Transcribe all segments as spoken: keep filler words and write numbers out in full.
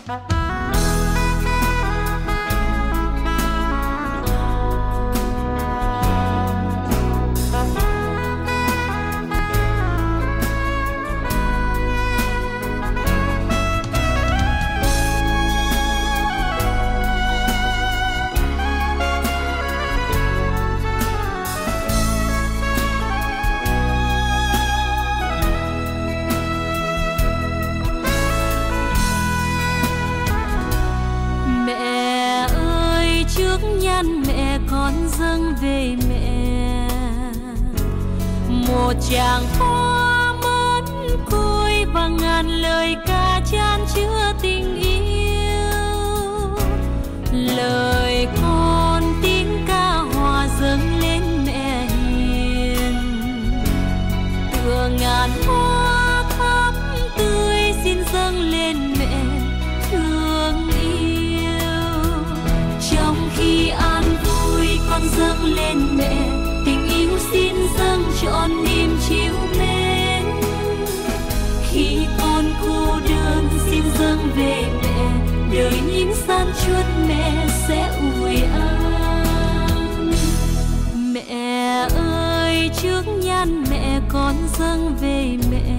một chàng hoa mất côi và ngàn lời ca chan chứa tình yêu. Lời con tiếng ca hòa dâng lên mẹ hiền, tựa ngàn hoa thắm tươi xin dâng lên mẹ thương yêu. Trong khi an vui con dâng lên mẹ tình yêu xin dâng trọn niềm chiếu mến. Khi con cô đơn xin dâng về mẹ, đời những gian chuốt mẹ sẽ ủi an. Mẹ ơi trước nhan mẹ con dâng về mẹ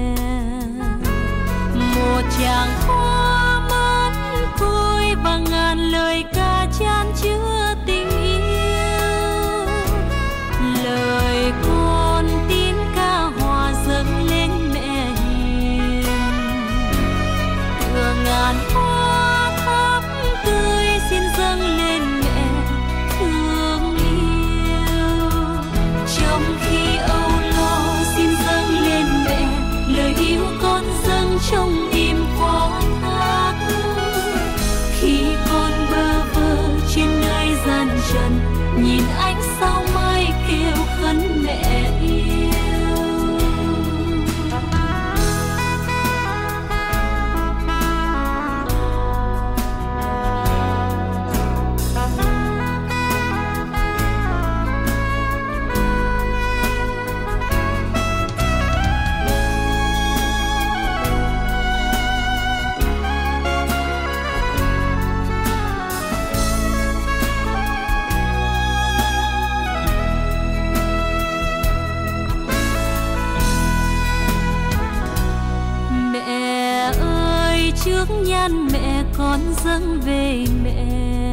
một chàng hoa mất côi và ngàn lời ca chan chứa tình yêu. Lời con tiếng ca hòa dâng lên mẹ hiền, tựa ngàn hoa thắm tươi xin dâng lên mẹ thương yêu. Trong khi âu lo xin dâng lên mẹ, lời yêu con dâng trong im phó thác. Khi con bơ vơ trên nơi gian trần, nhìn ánh sao mai kêu khấn mẹ yêu. Trước nhan mẹ con dâng về mẹ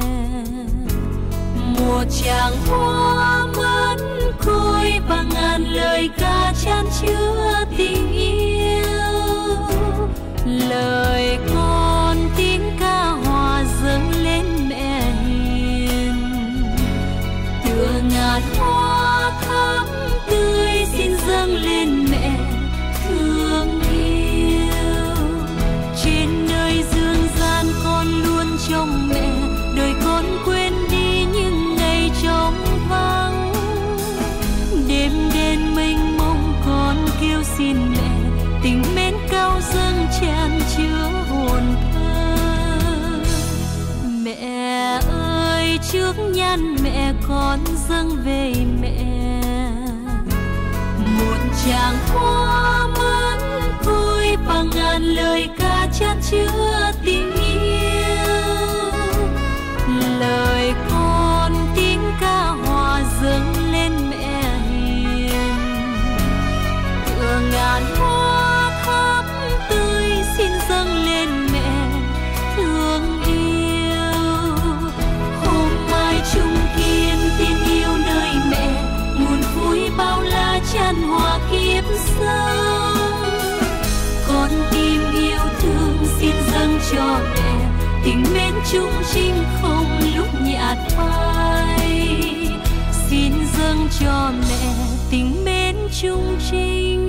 một chàng hoa mất côi và ngàn lời ca chan chứa tình yêu. Lời con tiếng ca hòa dâng lên mẹ hiền, tựa ngàn hoa thắm tươi xin dâng lên mẹ thương yêu. Trên nơi dương gian con luôn trông mẹ, đời con quên đi những ngày trống vắng. Đêm đến mênh mông con kêu xin mẹ, tình mến cao dâng tràn chứa hồn thơ. Mẹ ơi trước nhan mẹ con dâng về mẹ một chàng hoa mất côi và ngàn lời ca chan chứa tình yêu. Lời con tiếng ca hòa dâng lên mẹ hiền, tựa ngàn hoa thắm tươi xin dâng lên mẹ thương yêu. Hôm mai chung kiên tin yêu nơi mẹ, nguồn vui bao la chan hòa kiếp sau. Con tim yêu thương xin dâng cho mẹ, tình mến chung trinh không lúc nhạt phai. Xin dâng cho mẹ tình mến chung trinh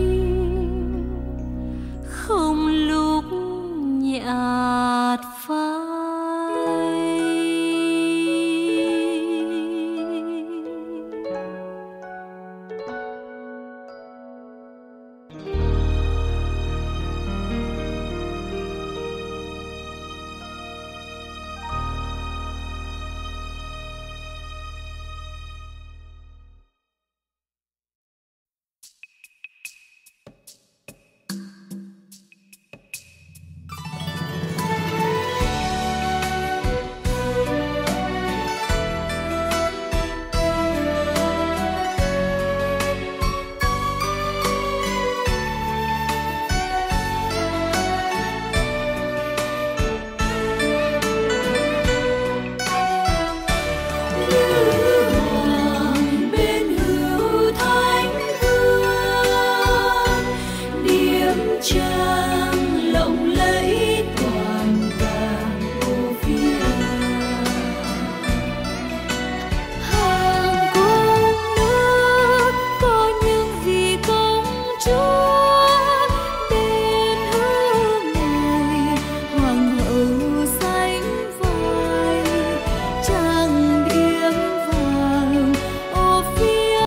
không lúc nhạt phai. cha.